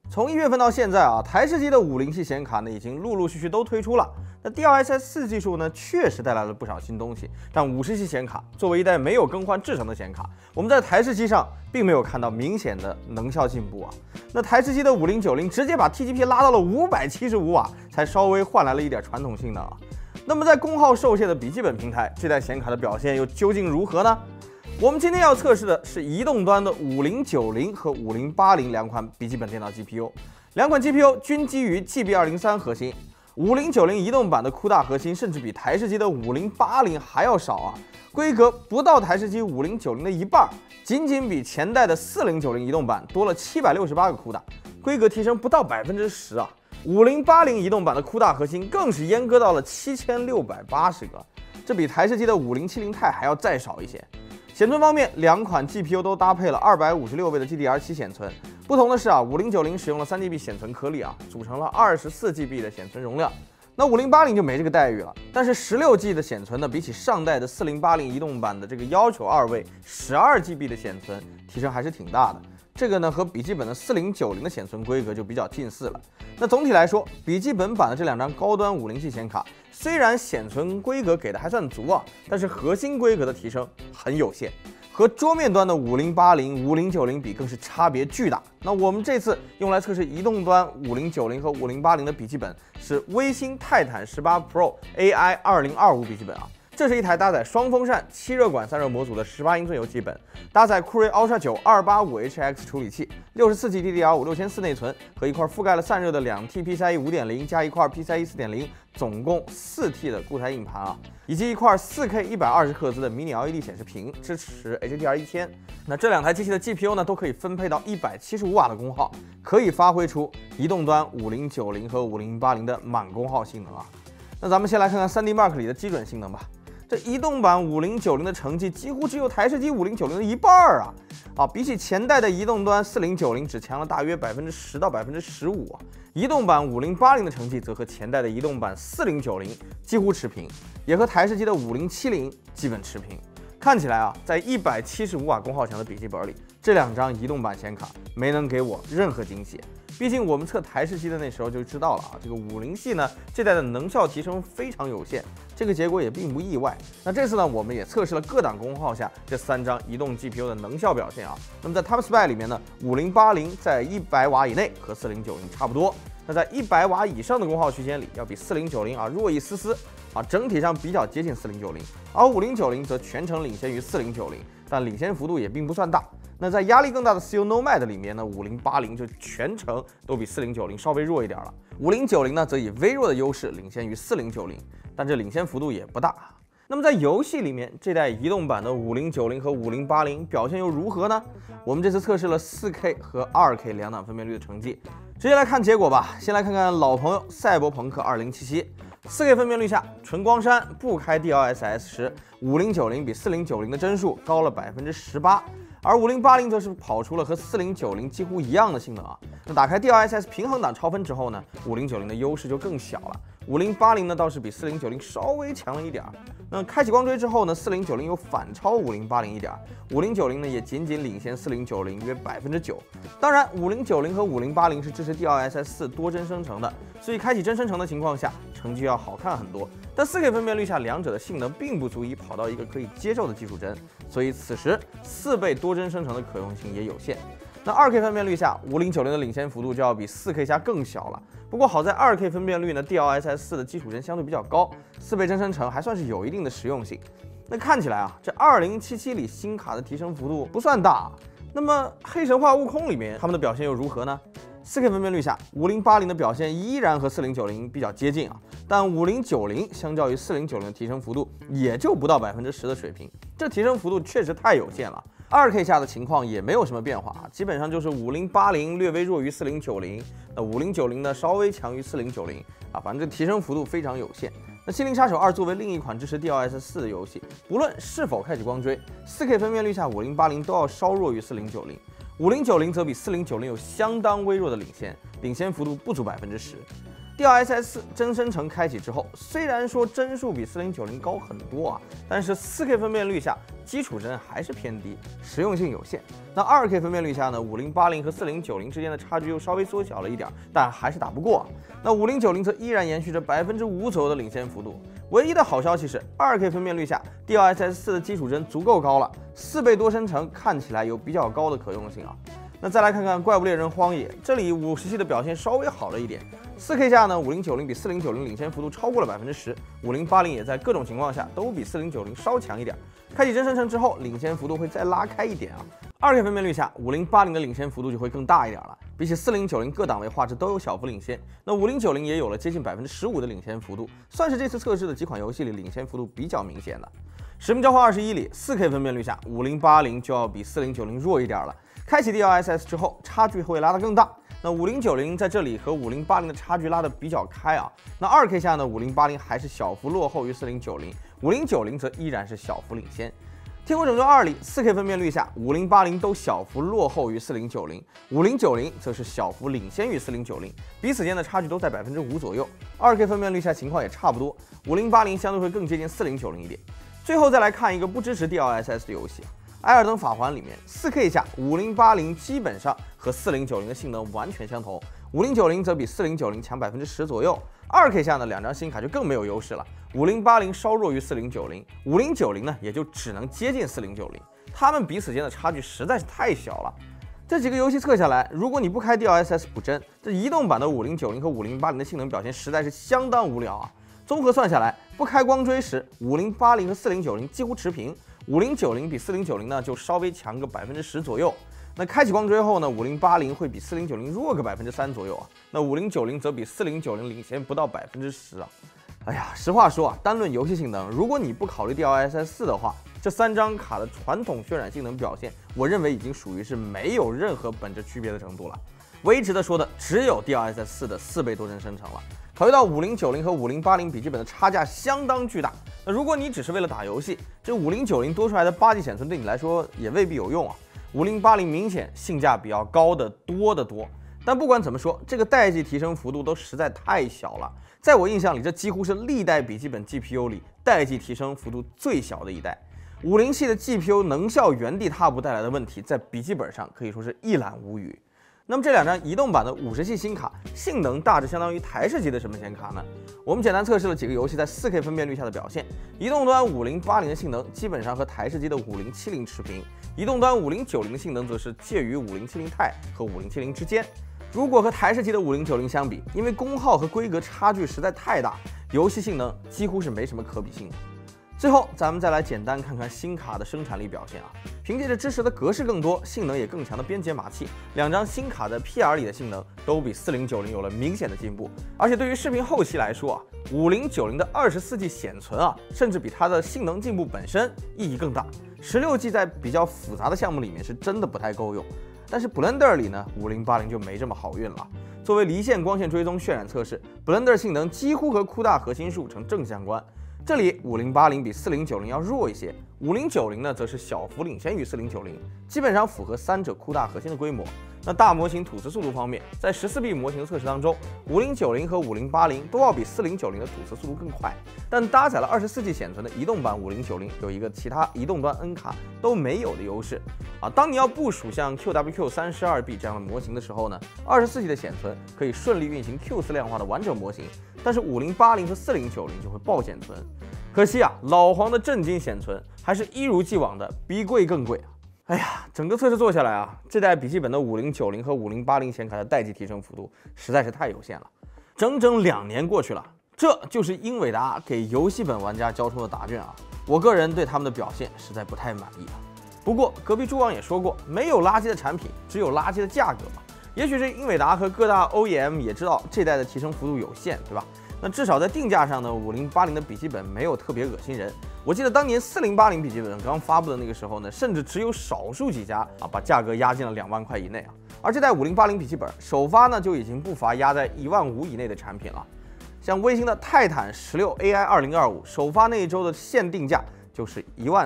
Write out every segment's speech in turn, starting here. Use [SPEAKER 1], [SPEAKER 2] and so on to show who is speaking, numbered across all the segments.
[SPEAKER 1] 从1月份到现在啊，台式机的50系显卡呢已经陆陆续续都推出了。那 DLSS 4技术呢，确实带来了不少新东西。但50系显卡作为一代没有更换制程的显卡，我们在台式机上并没有看到明显的能效进步啊。那台式机的5090直接把 TGP 拉到了575瓦，才稍微换来了一点传统性能啊。那么在功耗受限的笔记本平台，这代显卡的表现又究竟如何呢？我们今天要测试的是移动端的5090和5080两款笔记本电脑 GPU， 两款 GPU 均基于 GB203 核心。5090移动版的CUDA核心甚至比台式机的5080还要少啊，规格不到台式机5090的一半，仅比前代的4090移动版多了768个CUDA，规格提升不到10%啊。5080移动版的CUDA核心更是阉割到了7680个，这比台式机的5070 Ti 还要再少一些。显存方面，两款 GPU 都搭配了256位的 GDDR7 显存。不同的是啊，5090使用了3GB 显存颗粒啊，组成了24GB 的显存容量。那5080就没这个待遇了，但是16G 的显存呢，比起上代的4080移动版的这个要求2位12GB 的显存提升还是挺大的。这个呢和笔记本的4090的显存规格就比较近似了。那总体来说，笔记本版的这两张高端50系显卡，虽然显存规格给的还算足啊，但是核心规格的提升很有限，和桌面端的5080、5090比更是差别巨大。那我们这次用来测试移动端5090和5080的笔记本是微星泰坦18 Pro AI 2025笔记本啊。这是一台搭载双风扇、7热管散热模组的18英寸游戏本，搭载酷睿 Ultra 9 285HX 处理器，64G DDR5 6400内存和一块覆盖了散热的2T PCIe 5.0加一块 PCIe 4.0，总共4T 的固态硬盘啊，以及一块4K 120赫兹的迷你 LED 显示屏，支持 HDR1000。那这两台机器的 GPU 呢，都可以分配到175瓦的功耗，可以发挥出移动端5090和5080的满功耗性能啊。那咱们先来看看 3D Mark 里的基准性能吧。这移动版5090的成绩几乎只有台式机5090的一半啊！比起前代的移动端4090只强了大约10%到15%啊。移动版5080的成绩则和前代的移动版4090几乎持平，也和台式机的5070基本持平。看起来啊，在175瓦功耗强的笔记本里，这两张移动版显卡没能给我任何惊喜。毕竟我们测台式机的那时候就知道了啊，这个50系呢这代的能效提升非常有限，这个结果也并不意外。那这次呢，我们也测试了各档功耗下这3张移动 GPU 的能效表现啊。那么在 TopSpec 里面呢，5080在100瓦以内和4090差不多，那在100瓦以上的功耗区间里，要比4090啊弱一丝丝啊，整体上比较接近4090，而5090则全程领先于4090，但领先幅度也并不算大。那在压力更大的 CU Nomad 里面呢，5080就全程都比4090稍微弱一点了。5090呢，则以微弱的优势领先于4090，但这领先幅度也不大。那么在游戏里面，这代移动版的5090和5080表现又如何呢？我们这次测试了 4K 和 2K 两档分辨率的成绩，直接来看结果吧。先来看看老朋友赛博朋克2077，4K 分辨率下，纯光栅不开 DLSS 时，5090比4090的帧数高了18%。而5080则是跑出了和4090几乎一样的性能啊。那打开 DLSS 平衡档超分之后呢，5090的优势就更小了。5080呢倒是比4090稍微强了一点。那开启光追之后呢，4090又反超5080一点，5090呢也仅领先4090约9%。当然，5090和5080是支持 DLSS 4多帧生成的，所以开启真生成的情况下，成绩要好看很多。但 4K 分辨率下，两者的性能并不足以跑到一个可以接受的技术帧，所以此时4倍多帧生成的可用性也有限。那 2K 分辨率下，5090的领先幅度就要比 4K 下更小了。不过好在 2K 分辨率呢 ，DLSS 4的基础帧相对比较高，4倍帧生成还算是有一定的实用性。那看起来啊，这2077里新卡的提升幅度不算大。那么黑神话悟空里面他们的表现又如何呢？4K 分辨率下，5080的表现依然和4090比较接近啊，但5090相较于4090的提升幅度也就不到10%的水平，这提升幅度确实太有限了。2K 下的情况也没有什么变化，基本上就是5080略微弱于4090，那5090呢稍微强于4090啊，反正这提升幅度非常有限。那《心灵杀手2》作为另一款支持 DLSS 4的游戏，不论是否开启光追，4K 分辨率下5080都要稍弱于4090，5090则比4090有相当微弱的领先幅度不足10%。 DLSS 真生成开启之后，虽然说帧数比4090高很多啊，但是 4K 分辨率下基础帧还是偏低，实用性有限。那 2K 分辨率下呢，5080和4090之间的差距又稍微缩小了一点，但还是打不过啊。那5090则依然延续着5%左右的领先幅度。唯一的好消息是 2K 分辨率下 DLSS 4的基础帧足够高了，4倍多生成看起来有比较高的可用性啊。那再来看看怪物猎人荒野，这里50系的表现稍微好了一点。4K 下呢，5090比4090领先幅度超过了10%，5080也在各种情况下都比4090稍强一点。开启真生成之后，领先幅度会再拉开一点啊。2K 分辨率下，5080的领先幅度就会更大一点了，比起4090各档位画质都有小幅领先。那5090也有了接近15%的领先幅度，算是这次测试的几款游戏里领先幅度比较明显的。使命召唤21里，4K 分辨率下，5080就要比4090弱一点了。开启 DLSS 之后，差距会拉得更大。那5090在这里和5080的差距拉得比较开啊。那 2K 下呢，5080还是小幅落后于4090，5090则依然是小幅领先。天空拯救2里，4K 分辨率下，5080都小幅落后于4090，5090则是小幅领先于4090，彼此间的差距都在5%左右。2K 分辨率下情况也差不多，5080相对会更接近4090一点。最后再来看一个不支持 DLSS 的游戏。艾尔登法环里面 4K 下5080基本上和4090的性能完全相同，5090则比4090强10%左右。2K 下呢，两张新卡就更没有优势了，5080稍弱于4090，5090呢也就只能接近4090，它们彼此间的差距实在是太小了。这几个游戏测下来，如果你不开 DLSS 补帧，这移动版的5090和5080的性能表现实在是相当无聊啊。综合算下来，不开光追时，5080和4090几乎持平。5090比4090呢就稍微强个10%左右，那开启光追后呢，5080会比4090弱个3%左右啊，那5090则比4090领先不到10%啊。哎呀，实话说啊，单论游戏性能，如果你不考虑 DLSS 4的话，这3张卡的传统渲染性能表现，我认为已经属于是没有任何本质区别的程度了。唯一值得说的只有 DLSS 4的4倍多帧生成了。考虑到5090和5080笔记本的差价相当巨大，那如果你只是为了打游戏，这5090多出来的8G 显存对你来说也未必有用啊。5080明显性价比要高得多得多。但不管怎么说，这个代际提升幅度都实在太小了。在我印象里，这几乎是历代笔记本 GPU 里代际提升幅度最小的一代。50系的 GPU 能效原地踏步带来的问题，在笔记本上可以说是一览无余。那么这两张移动版的50系新卡性能大致相当于台式机的什么显卡呢？我们简单测试了几个游戏在 4K 分辨率下的表现。移动端5080的性能基本上和台式机的5070持平，移动端5090的性能则是介于5070 Ti 和5070之间。如果和台式机的5090相比，因为功耗和规格差距实在太大，游戏性能几乎是没什么可比性的。最后，咱们再来简单看看新卡的生产力表现啊。凭借着支持的格式更多、性能也更强的编解码器，两张新卡在 PR 里的性能都比4090有了明显的进步。而且对于视频后期来说啊，5090的24G 显存啊，甚至比它的性能进步本身意义更大。16G 在比较复杂的项目里面是真的不太够用，但是 Blender 里呢，5080就没这么好运了。作为离线光线追踪渲染测试 ，Blender 性能几乎和CUDA核心数成正相关。这里5080比4090要弱一些，5090呢则是小幅领先于4090，基本上符合三者CUDA核心的规模。那大模型吐磁速度方面，在14B 模型测试当中，5090和5080都要比4090的吐磁速度更快，但搭载了24G 显存的移动版5090有一个其他移动端 N 卡都没有的优势啊。当你要部署像 QWQ32B 这样的模型的时候呢，24G 的显存可以顺利运行 Q4 量化的完整模型，但是5080和4090就会爆显存。可惜啊，老黄的震惊显存还是一如既往的比贵更贵啊！哎呀，整个测试做下来啊，这代笔记本的5090和5080显卡的代际提升幅度实在是太有限了。整整2年过去了，这就是英伟达给游戏本玩家交出的答卷啊！我个人对他们的表现实在不太满意啊。不过隔壁猪王也说过，没有垃圾的产品，只有垃圾的价格嘛。也许是英伟达和各大 OEM 也知道这代的提升幅度有限，对吧？那至少在定价上呢，5080的笔记本没有特别恶心人。我记得当年4080笔记本刚发布的那个时候呢，甚至只有少数几家把价格压进了2万块以内啊。而这代5080笔记本首发呢就已经不乏压在1万5以内的产品了。像微星的泰坦16 AI 2025首发那一周的限定价就是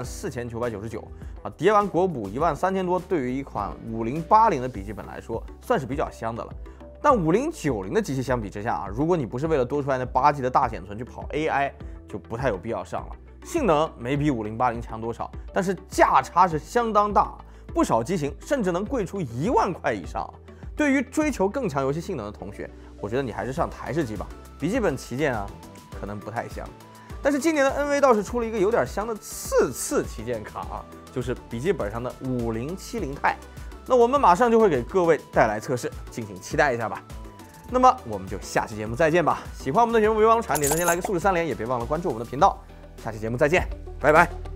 [SPEAKER 1] 14999啊，叠完国补13000多，对于一款5080的笔记本来说算是比较香的了。 但5090的机器相比之下啊，如果你不是为了多出来那8G 的大显存去跑 AI， 就不太有必要上了。性能没比5080强多少，但是价差是相当大，不少机型甚至能贵出1万块以上。对于追求更强游戏性能的同学，我觉得你还是上台式机吧，笔记本旗舰啊，可能不太香。但是今年的 NV 倒是出了一个有点香的次旗舰卡啊，就是笔记本上的5070 钛。那我们马上就会给各位带来测试，敬请期待一下吧。那么我们就下期节目再见吧。喜欢我们的节目，别忘了点赞、来个素质3连，也别忘了关注我们的频道。下期节目再见，拜拜。